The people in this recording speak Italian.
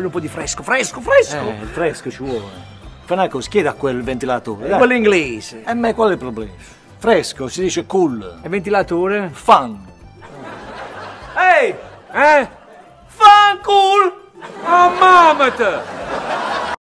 Voglio un po' di fresco, fresco! Il fresco ci vuole. Fa una cosa, chieda a quel ventilatore. dai. Quello inglese. E me qual è il problema? Fresco, si dice cool. E ventilatore? Fan. Ehi! Fan cool! Oh, mamma te!